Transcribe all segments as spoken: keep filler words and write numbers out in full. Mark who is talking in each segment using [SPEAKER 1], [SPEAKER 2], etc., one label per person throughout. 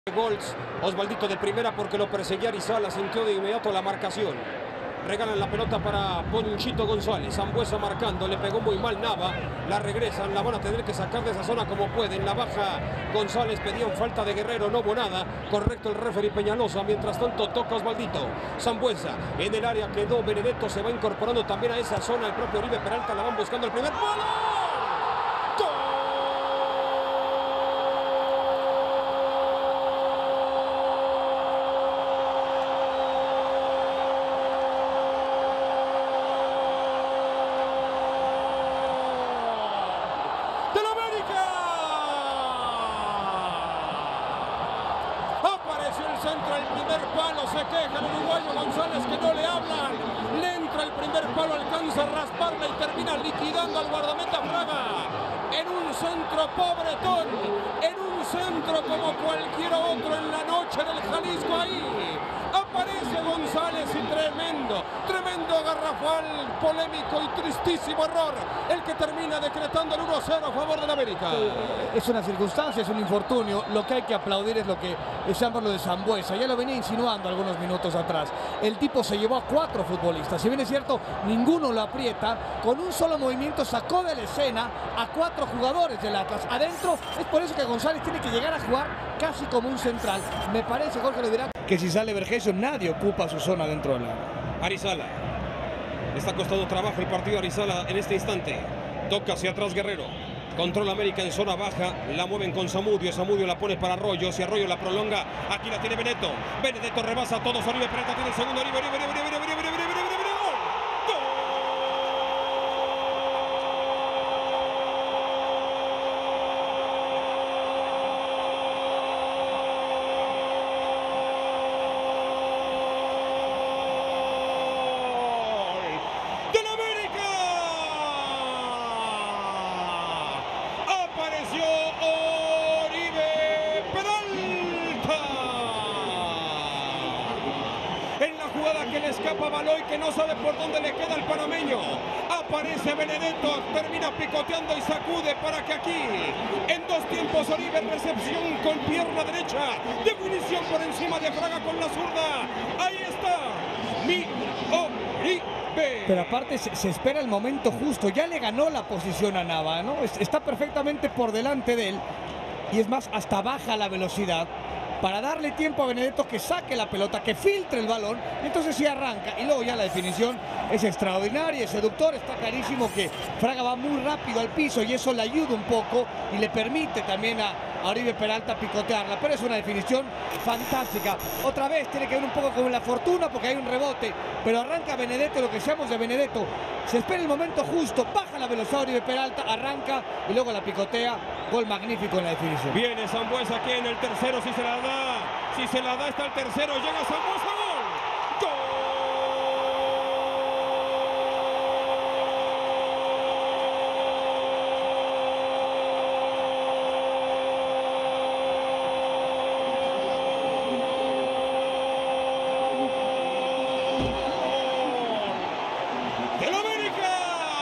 [SPEAKER 1] Gols, Osvaldito de primera porque lo perseguía Arizala, sintió de inmediato la marcación. Regalan la pelota para Ponchito González, Sambueza marcando, le pegó muy mal Nava, la regresan, la van a tener que sacar de esa zona como pueden. La baja González, pedían falta de Guerrero, no hubo nada, correcto el referee Peñalosa. Mientras tanto toca Osvaldito, Sambueza en el área quedó, Benedetto se va incorporando también a esa zona, el propio Oribe Peralta la van buscando el primer palo.
[SPEAKER 2] Centro el primer palo, se queja el uruguayo González que no le hablan, le entra el primer palo, alcanza a rasparla y termina liquidando al guardameta Fraga en un centro pobretón, en un centro como cualquier otro en la noche del Jalisco. Ahí aparece González y tremendo, tremendo garrafal, polémico y tristísimo error, el que termina decretando el uno a cero a favor del América.
[SPEAKER 3] Es una circunstancia, es un infortunio. Lo que hay que aplaudir es lo que decíamos, lo de Sambueza. Ya lo venía insinuando algunos minutos atrás. El tipo se llevó a cuatro futbolistas. Si bien es cierto, ninguno lo aprieta. Con un solo movimiento sacó de la escena a cuatro jugadores del Atlas. Adentro, es por eso que González tiene que llegar a jugar casi como un central. Me parece, Jorge lo dirá, que si sale Vergesio, nadie ocupa su zona dentro del área.
[SPEAKER 1] Arizala. Está costando trabajo el partido Arizala en este instante. Toca hacia atrás Guerrero. Controla América en zona baja, la mueven con Zamudio, Zamudio la pone para Arroyo, si Arroyo la prolonga, aquí la tiene Benedetto, Benedetto rebasa a todos, Oribe Peralta tiene el segundo, Oribe, Oribe, Oribe, Oribe, Oribe, Oribe, Oribe, Oribe, Oribe, Oribe, que le escapa a Baloy, que no sabe por dónde le queda el panameño. Aparece Benedetto, termina picoteando y sacude para que aquí, en dos tiempos, Oribe, recepción con pierna derecha, definición por encima de Fraga con la zurda. Ahí está, mi Oribe.
[SPEAKER 3] Pero aparte se, se espera el momento justo, ya le ganó la posición a Nava, ¿no? Está perfectamente por delante de él y es más, hasta baja la velocidad para darle tiempo a Benedetto que saque la pelota, que filtre el balón, y entonces sí arranca, y luego ya la definición es extraordinaria, es seductor. Está clarísimo que Fraga va muy rápido al piso y eso le ayuda un poco y le permite también a, a Oribe Peralta picotearla, pero es una definición fantástica. Otra vez tiene que ver un poco con la fortuna porque hay un rebote, pero arranca Benedetto, lo que seamos de Benedetto, se espera el momento justo, baja la velocidad Oribe Peralta, arranca y luego la picotea. Gol magnífico en la definición.
[SPEAKER 1] Viene Sambueza aquí en el tercero, si se la da, si se la da está el tercero, llega Sambueza, gol. ¡Gol! ¡Del América!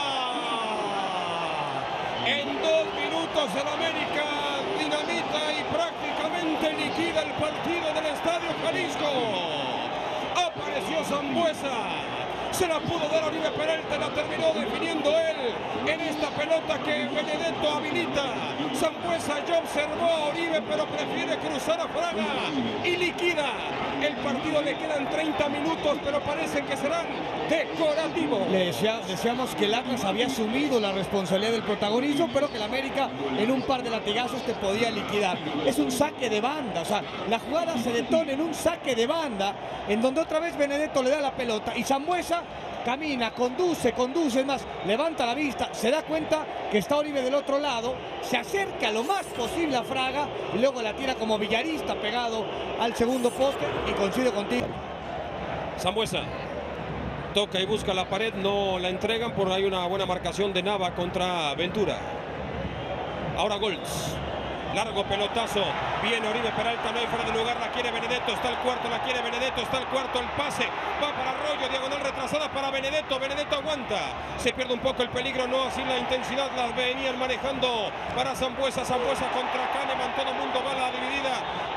[SPEAKER 1] En dos minutos el América dinamita y prácticamente liquida el partido del Estadio Jalisco. Apareció Sambueza, se la pudo dar a Oribe Peralta, la terminó definiendo él en esta pelota que Benedetto habilita. Sambueza ya observó a Oribe, pero prefiere cruzar a Fraga y liquida el partido. Le quedan treinta minutos, pero parece que serán decorativos.
[SPEAKER 3] Le decía, decíamos que el Atlas había asumido la responsabilidad del protagonismo, pero que el América en un par de latigazos te podía liquidar. Es un saque de banda, o sea, la jugada se detona en un saque de banda, en donde otra vez Benedetto le da la pelota y Sambueza camina, conduce, conduce, es más, levanta la vista, se da cuenta que está Oribe del otro lado, se acerca lo más posible a Fraga y luego la tira como villarista pegado al segundo poste y coincide contigo.
[SPEAKER 1] Sambueza toca y busca la pared, no la entregan, por ahí una buena marcación de Nava contra Ventura. Ahora Golds. Largo pelotazo, viene Oribe Peralta, no hay fuera de lugar, la quiere Benedetto, está el cuarto, la quiere Benedetto, está el cuarto, el pase, va para Arroyo, diagonal retrasada para Benedetto, Benedetto aguanta, se pierde un poco el peligro, no así la intensidad, la venían manejando para Sambueza, Sambueza contra Kahneman, todo el mundo va a la dividida,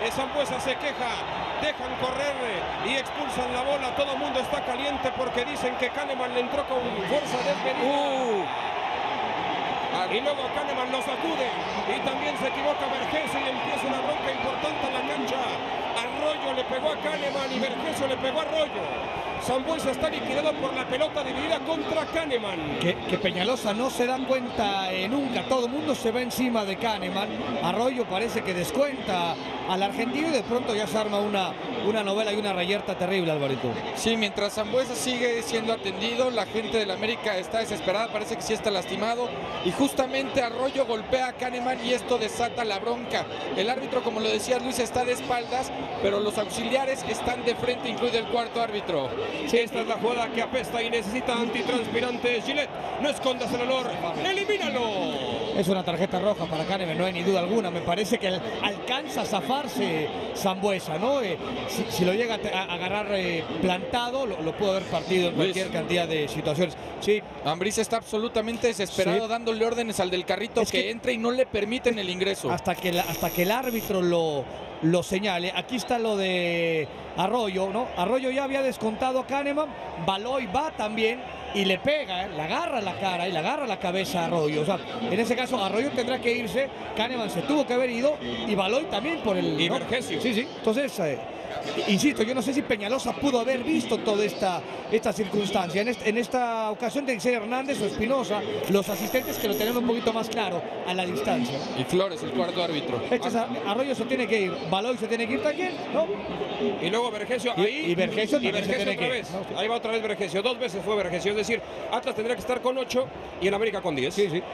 [SPEAKER 1] Sambuesa se queja, dejan correr y expulsan la bola. Todo el mundo está caliente porque dicen que Kahneman le entró con fuerza desmedida. Uh. Y luego Kahneman lo sacude y también se equivoca Vergesio y empieza una bronca importante en la cancha. Arroyo le pegó a Kahneman y Vergesio le pegó a Arroyo. Sambuesa está liquidado por la pelota dividida contra Kahneman.
[SPEAKER 3] Que, que Peñalosa no se da cuenta eh, nunca, todo el mundo se va encima de Kahneman. Arroyo parece que descuenta al argentino y de pronto ya se arma una, una novela y una reyerta terrible, Alvarito.
[SPEAKER 4] Sí, mientras Sambuesa sigue siendo atendido, la gente del América está desesperada, parece que sí está lastimado. Y justamente Arroyo golpea a Kahneman y esto desata la bronca. El árbitro, como lo decía Luis, está de espaldas, pero los auxiliares están de frente, incluido el cuarto árbitro.
[SPEAKER 1] Sí, esta es la jugada que apesta y necesita antitranspirante. Gillette, no escondas el olor, elimínalo.
[SPEAKER 3] Es una tarjeta roja para Kahneman, no hay ni duda alguna. Me parece que alcanza a zafarse Sambuesa, ¿no? Eh, si, si lo llega a, a agarrar eh, plantado, lo, lo puede haber partido en cualquier Luis. cantidad de situaciones. Sí.
[SPEAKER 4] Ambriz está absolutamente desesperado, sí, dándole órdenes al del carrito es que, que entre y no le permiten el ingreso.
[SPEAKER 3] Hasta que, la, hasta que el árbitro lo, lo señale. Aquí está lo de Arroyo, ¿no? Arroyo ya había descontado a Kahneman, Baloy va también y le pega, ¿eh? Le agarra la cara y le agarra la cabeza a Arroyo. O sea, en ese caso Arroyo tendrá que irse, Kahneman se tuvo que haber ido y Baloy también por el...
[SPEAKER 1] Y ¿no? Vergesio.
[SPEAKER 3] Sí, sí. Entonces, eh, insisto, yo no sé si Peñalosa pudo haber visto toda esta, esta circunstancia. En, este, en esta ocasión tiene que ser Hernández o Espinosa, los asistentes que lo tenemos un poquito más claro a la distancia.
[SPEAKER 4] Y Flores, el cuarto árbitro.
[SPEAKER 3] Este Arroyo se tiene que ir, Baloy se tiene que ir también, ¿no?
[SPEAKER 1] Y luego Vergesio
[SPEAKER 3] y,
[SPEAKER 1] ahí.
[SPEAKER 3] Y Vergesio
[SPEAKER 1] y Vergesio
[SPEAKER 3] se tiene
[SPEAKER 1] otra
[SPEAKER 3] que
[SPEAKER 1] vez. ¿No? Ahí va otra vez Vergesio. Dos veces fue Vergesio. Es decir, Atlas tendría que estar con ocho y el América con diez.
[SPEAKER 3] Sí, sí.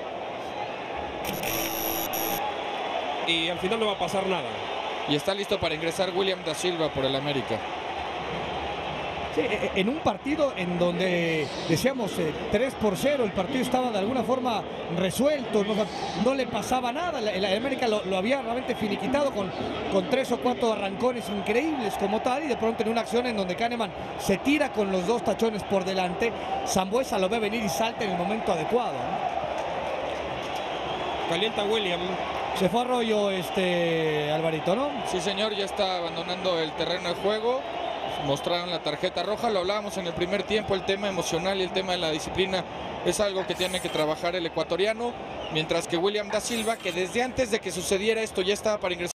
[SPEAKER 1] Y al final no va a pasar nada.
[SPEAKER 4] Y está listo para ingresar William da Silva por el América.
[SPEAKER 3] Sí, en un partido en donde decíamos eh, tres por cero, el partido estaba de alguna forma resuelto, no, no le pasaba nada, el, el América lo, lo había realmente finiquitado con, con tres o cuatro arrancones increíbles como tal, y de pronto en una acción en donde Kahneman se tira con los dos tachones por delante, Sambuesa lo ve venir y salta en el momento adecuado, ¿no?
[SPEAKER 1] Calienta William.
[SPEAKER 3] Se fue Arroyo, este, Alvarito, ¿no?
[SPEAKER 4] Sí, señor, ya está abandonando el terreno de juego. Mostraron la tarjeta roja, lo hablábamos en el primer tiempo, el tema emocional y el tema de la disciplina es algo que tiene que trabajar el ecuatoriano, mientras que William da Silva, que desde antes de que sucediera esto ya estaba para ingresar